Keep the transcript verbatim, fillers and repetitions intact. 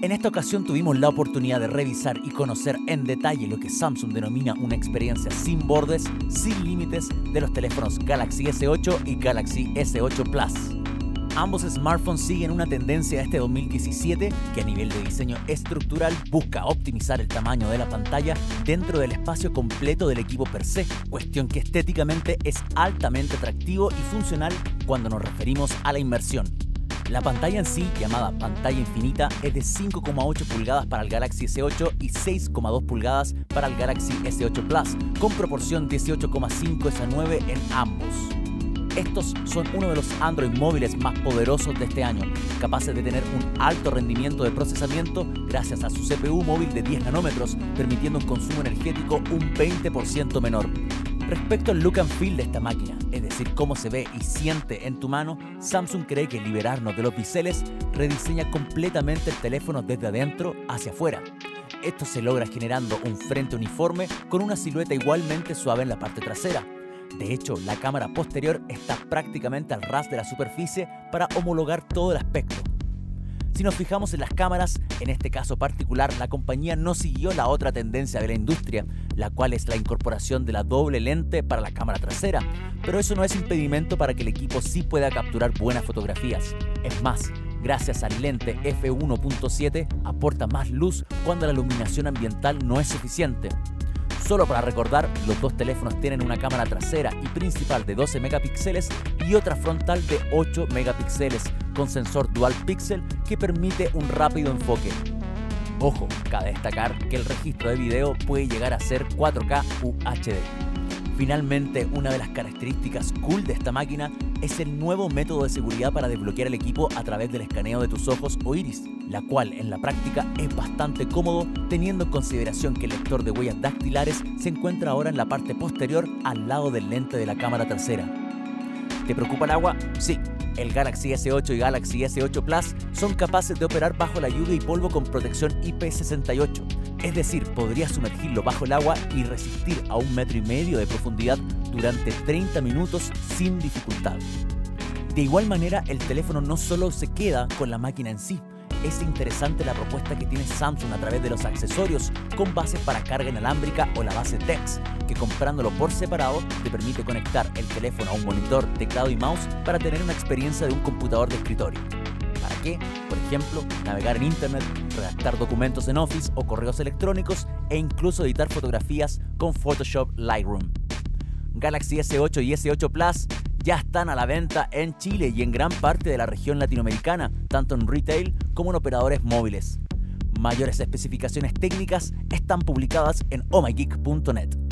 En esta ocasión tuvimos la oportunidad de revisar y conocer en detalle lo que Samsung denomina una experiencia sin bordes, sin límites de los teléfonos Galaxy ese ocho y Galaxy ese ocho Plus. Ambos smartphones siguen una tendencia de este dos mil diecisiete que a nivel de diseño estructural busca optimizar el tamaño de la pantalla dentro del espacio completo del equipo per se, cuestión que estéticamente es altamente atractivo y funcional cuando nos referimos a la inmersión. La pantalla en sí, llamada pantalla infinita, es de cinco coma ocho pulgadas para el Galaxy ese ocho y seis coma dos pulgadas para el Galaxy ese ocho Plus, con proporción dieciocho coma cinco a nueve en ambos. Estos son uno de los Android móviles más poderosos de este año, capaces de tener un alto rendimiento de procesamiento gracias a su C P U móvil de diez nanómetros, permitiendo un consumo energético un veinte por ciento menor. Respecto al look and feel de esta máquina, es decir, cómo se ve y siente en tu mano, Samsung cree que liberarnos de los biseles rediseña completamente el teléfono desde adentro hacia afuera. Esto se logra generando un frente uniforme con una silueta igualmente suave en la parte trasera. De hecho, la cámara posterior está prácticamente al ras de la superficie para homologar todo el aspecto. Si nos fijamos en las cámaras, en este caso particular, la compañía no siguió la otra tendencia de la industria, la cual es la incorporación de la doble lente para la cámara trasera, pero eso no es impedimento para que el equipo sí pueda capturar buenas fotografías. Es más, gracias al lente efe uno punto siete aporta más luz cuando la iluminación ambiental no es suficiente. Solo para recordar, los dos teléfonos tienen una cámara trasera y principal de doce megapíxeles y otra frontal de ocho megapíxeles con sensor dual píxel que permite un rápido enfoque. Ojo, cabe destacar que el registro de video puede llegar a ser cuatro K U H D. Finalmente, una de las características cool de esta máquina es el nuevo método de seguridad para desbloquear el equipo a través del escaneo de tus ojos o iris, la cual en la práctica es bastante cómodo teniendo en consideración que el lector de huellas dactilares se encuentra ahora en la parte posterior al lado del lente de la cámara trasera. ¿Te preocupa el agua? Sí. El Galaxy ese ocho y Galaxy ese ocho Plus son capaces de operar bajo la lluvia y polvo con protección I P sesenta y ocho, es decir, podrías sumergirlo bajo el agua y resistir a un metro y medio de profundidad durante treinta minutos sin dificultad. De igual manera, el teléfono no solo se queda con la máquina en sí. Es interesante la propuesta que tiene Samsung a través de los accesorios con bases para carga inalámbrica o la base T E X, que comprándolo por separado te permite conectar el teléfono a un monitor, teclado y mouse para tener una experiencia de un computador de escritorio. ¿Para qué? Por ejemplo, navegar en internet, redactar documentos en Office o correos electrónicos e incluso editar fotografías con Photoshop Lightroom. Galaxy ese ocho y ese ocho Plus ya están a la venta en Chile y en gran parte de la región latinoamericana, tanto en retail como en operadores móviles. Mayores especificaciones técnicas están publicadas en oh my geek punto net.